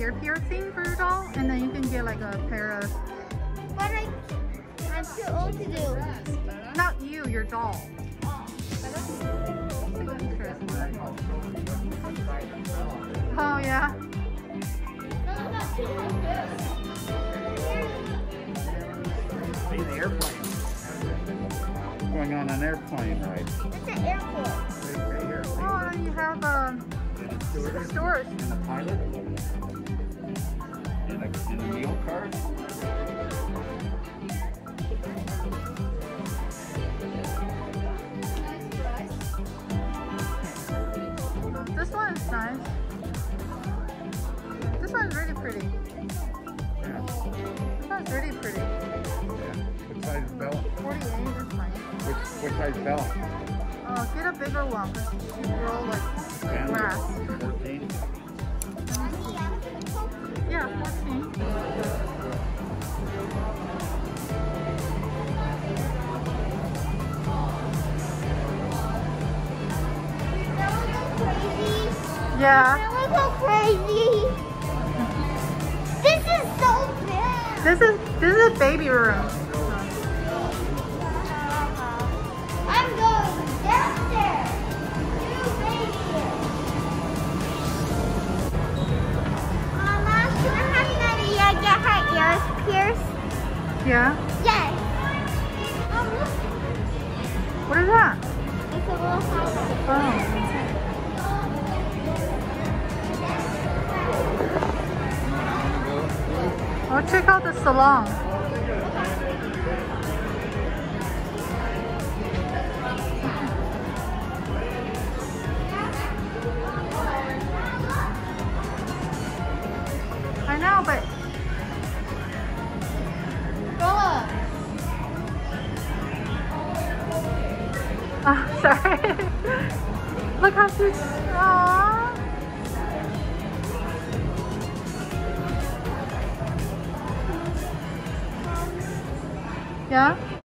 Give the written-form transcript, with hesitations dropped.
ear piercing for your doll, and then you can get like a pair of. But I'm too old to do. Not you, your doll. Oh yeah. See the airplane. Going on an airplane ride. It's an airport. Right here. Oh, and you have stores. And a pilot. And a meal card. This one is nice. This one's really pretty. Yeah. This one's really pretty. Yeah. What size belt? 48 is nice. What size belt? Oh, get a bigger one because you roll like 10? grass. 14? Yeah, 14. Yeah. That was so crazy. This is so big. This is a baby room. I'm going downstairs. You baby. Mama, should I have Nadia get her ears pierced? Yeah. Yes. Look. What is that? It's a little house. Oh. Oh, check out the salon. I know, but Bella. oh, sorry. Look how she's. Aww. Yeah?